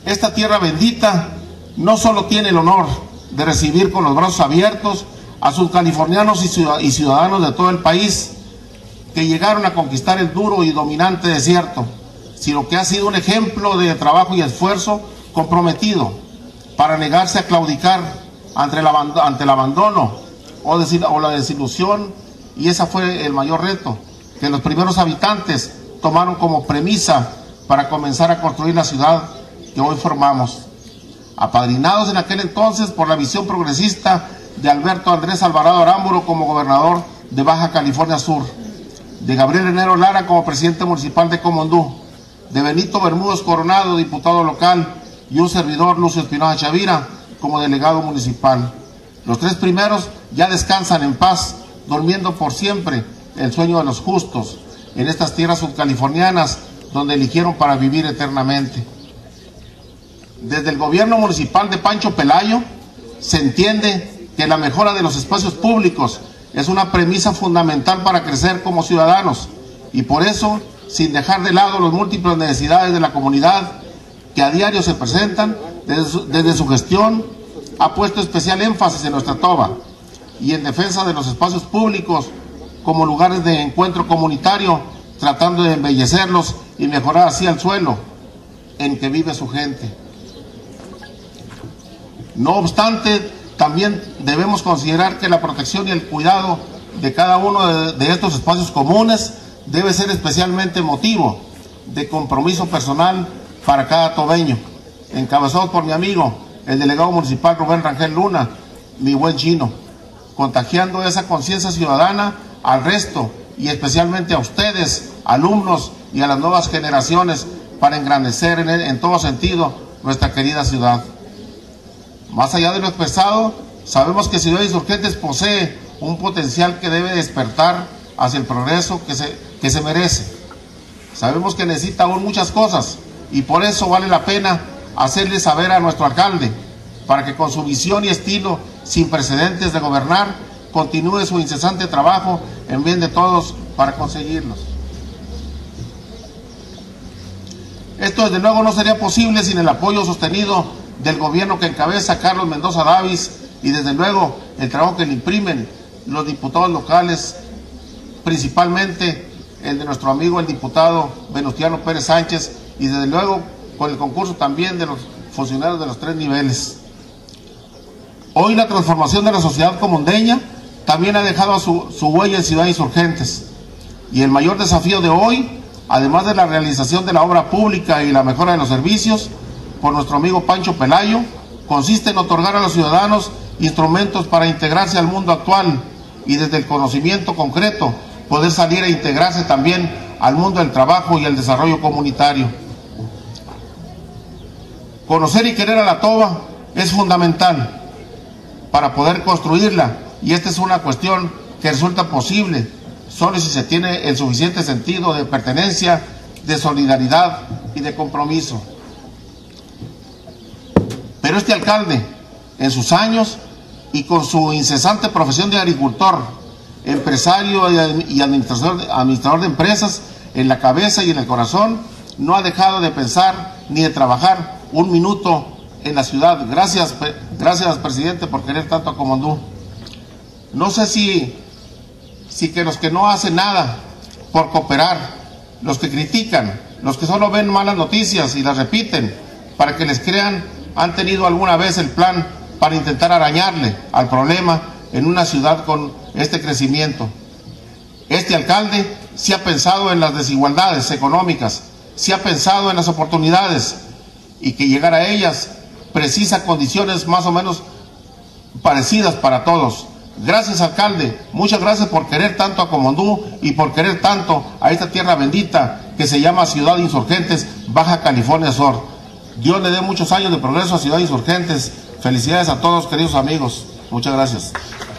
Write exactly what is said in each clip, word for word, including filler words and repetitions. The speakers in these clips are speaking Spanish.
esta tierra bendita no solo tiene el honor de recibir con los brazos abiertos a sus californianos y ciudadanos de todo el país que llegaron a conquistar el duro y dominante desierto, sino que ha sido un ejemplo de trabajo y esfuerzo comprometido para negarse a claudicar ante el, ante el abandono o, decir, o la desilusión, y ese fue el mayor reto que los primeros habitantes tomaron como premisa para comenzar a construir la ciudad que hoy formamos, apadrinados en aquel entonces por la visión progresista de Alberto Andrés Alvarado Aramburu como gobernador de Baja California Sur, de Gabriel Enero Lara como presidente municipal de Comondú, de Benito Bermúdez Coronado, diputado local, y un servidor, Lucio Espinosa Chavira, como delegado municipal. Los tres primeros ya descansan en paz, durmiendo por siempre el sueño de los justos en estas tierras subcalifornianas donde eligieron para vivir eternamente. Desde el gobierno municipal de Pancho Pelayo se entiende que la mejora de los espacios públicos es una premisa fundamental para crecer como ciudadanos, y por eso, sin dejar de lado las múltiples necesidades de la comunidad que a diario se presentan, desde su, desde su gestión ha puesto especial énfasis en nuestra toba y en defensa de los espacios públicos como lugares de encuentro comunitario, tratando de embellecerlos y mejorar así el suelo en que vive su gente. No obstante, también debemos considerar que la protección y el cuidado de cada uno de, de estos espacios comunes debe ser especialmente motivo de compromiso personal para cada tobeño, encabezados por mi amigo, el delegado municipal Rubén Rangel Luna, mi buen chino, contagiando esa conciencia ciudadana al resto y especialmente a ustedes, alumnos, y a las nuevas generaciones, para engrandecer en, en todo sentido nuestra querida ciudad. Más allá de lo expresado, sabemos que Ciudad Insurgentes posee un potencial que debe despertar hacia el progreso que se, que se merece. Sabemos que necesita aún muchas cosas, y por eso vale la pena hacerle saber a nuestro alcalde, para que con su visión y estilo sin precedentes de gobernar, continúe su incesante trabajo en bien de todos para conseguirlos. Esto desde luego no sería posible sin el apoyo sostenido del gobierno que encabeza Carlos Mendoza Davis, y desde luego el trabajo que le imprimen los diputados locales, principalmente el de nuestro amigo el diputado Venustiano Pérez Sánchez, y desde luego con el concurso también de los funcionarios de los tres niveles. Hoy la transformación de la sociedad comundeña también ha dejado su, su huella en Ciudad Insurgentes, y el mayor desafío de hoy, además de la realización de la obra pública y la mejora de los servicios por nuestro amigo Pancho Pelayo, consiste en otorgar a los ciudadanos instrumentos para integrarse al mundo actual, y desde el conocimiento concreto poder salir e integrarse también al mundo del trabajo y el desarrollo comunitario. Conocer y querer a la toba es fundamental para poder construirla, y esta es una cuestión que resulta posible solo si se tiene el suficiente sentido de pertenencia, de solidaridad y de compromiso. Pero este alcalde, en sus años y con su incesante profesión de agricultor, empresario y administrador, administrador de empresas en la cabeza y en el corazón, no ha dejado de pensar ni de trabajar un minuto en la ciudad. Gracias, gracias presidente, por querer tanto a Comondú. No sé si, si que los que no hacen nada por cooperar, los que critican, los que solo ven malas noticias y las repiten para que les crean, han tenido alguna vez el plan para intentar arañarle al problema en una ciudad con este crecimiento. Este alcalde sí ha pensado en las desigualdades económicas, sí ha pensado en las oportunidades, y que llegar a ellas precisa condiciones más o menos parecidas para todos. Gracias, alcalde, muchas gracias por querer tanto a Comondú y por querer tanto a esta tierra bendita que se llama Ciudad Insurgentes, Baja California Sur. Dios le dé muchos años de progreso a Ciudad Insurgentes. Felicidades a todos, queridos amigos. Muchas gracias.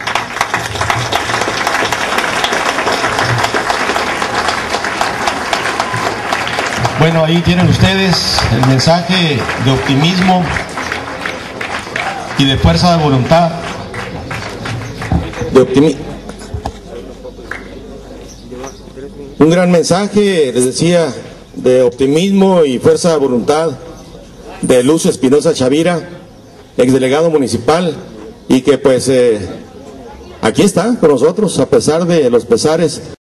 Bueno, ahí tienen ustedes el mensaje de optimismo y de fuerza de voluntad. De optimismo. Un gran mensaje, les decía, de optimismo y fuerza de voluntad de Lucio Espinosa Chavira, exdelegado municipal, y que pues eh, aquí está con nosotros a pesar de los pesares.